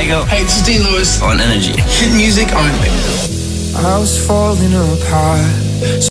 Kygo. Hey, this is Dean Lewis On Energy. Hit music only. I was falling apart.